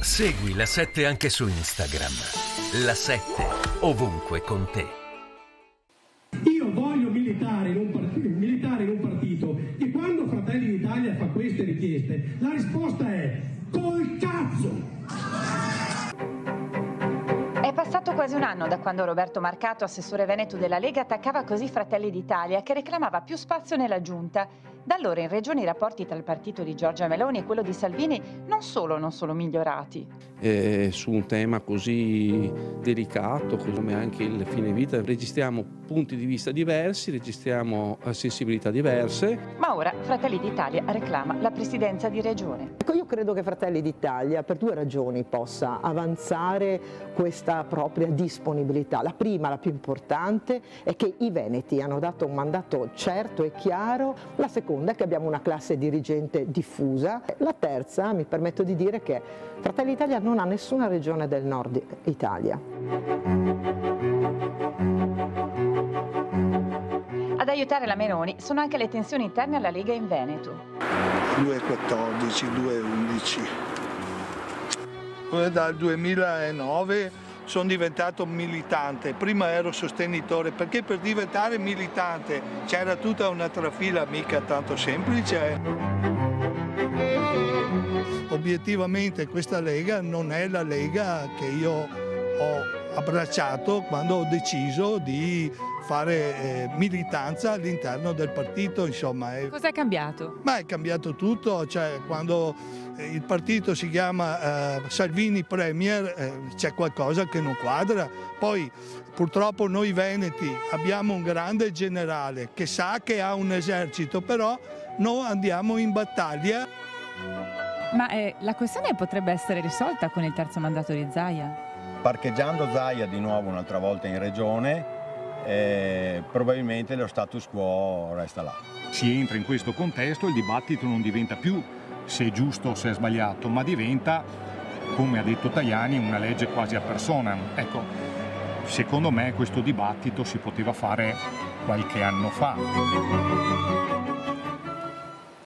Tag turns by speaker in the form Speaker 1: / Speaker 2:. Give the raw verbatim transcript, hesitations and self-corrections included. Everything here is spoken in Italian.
Speaker 1: Segui La sette anche su Instagram. La sette, ovunque con te.
Speaker 2: Io voglio militare in un partito, militare in un partito che quando Fratelli d'Italia fa queste richieste, la risposta è col cazzo!
Speaker 3: È passato quasi un anno da quando Roberto Marcato, assessore veneto della Lega, attaccava così Fratelli d'Italia, che reclamava più spazio nella giunta. Da allora in regione i rapporti tra il partito di Giorgia Meloni e quello di Salvini non solo non sono migliorati.
Speaker 4: Eh, su un tema così delicato come anche il fine vita registriamo punti di vista diversi, registriamo sensibilità diverse.
Speaker 3: Ma ora Fratelli d'Italia reclama la presidenza di regione.
Speaker 5: Ecco, io credo che Fratelli d'Italia per due ragioni possa avanzare questa propria disponibilità. La prima, la più importante, è che i veneti hanno dato un mandato certo e chiaro. La seconda è che abbiamo una classe dirigente diffusa. La terza, mi permetto di dire che Fratelli d'Italia non ha nessuna regione del nord Italia.
Speaker 3: Ad aiutare la Meloni sono anche le tensioni interne alla Lega in Veneto.
Speaker 6: due virgola quattordici, due virgola undici. Dal duemilanove sono diventato militante, prima ero sostenitore, perché per diventare militante c'era tutta una trafila mica tanto semplice. Obiettivamente questa Lega non è la Lega che io ho abbracciato quando ho deciso di fare eh, militanza all'interno del partito, insomma. È...
Speaker 7: Cos'è cambiato?
Speaker 6: Ma è cambiato tutto, cioè quando il partito si chiama eh, Salvini Premier eh, c'è qualcosa che non quadra. Poi purtroppo noi veneti abbiamo un grande generale che sa che ha un esercito, però non andiamo in battaglia.
Speaker 7: Ma eh, la questione potrebbe essere risolta con il terzo mandato di Zaia?
Speaker 8: Parcheggiando Zaia di nuovo un'altra volta in regione, eh, probabilmente lo status quo resta là.
Speaker 9: Si entra in questo contesto, il dibattito non diventa più se è giusto o se è sbagliato, ma diventa, come ha detto Tajani, una legge quasi a personam. Ecco, secondo me questo dibattito si poteva fare qualche anno fa.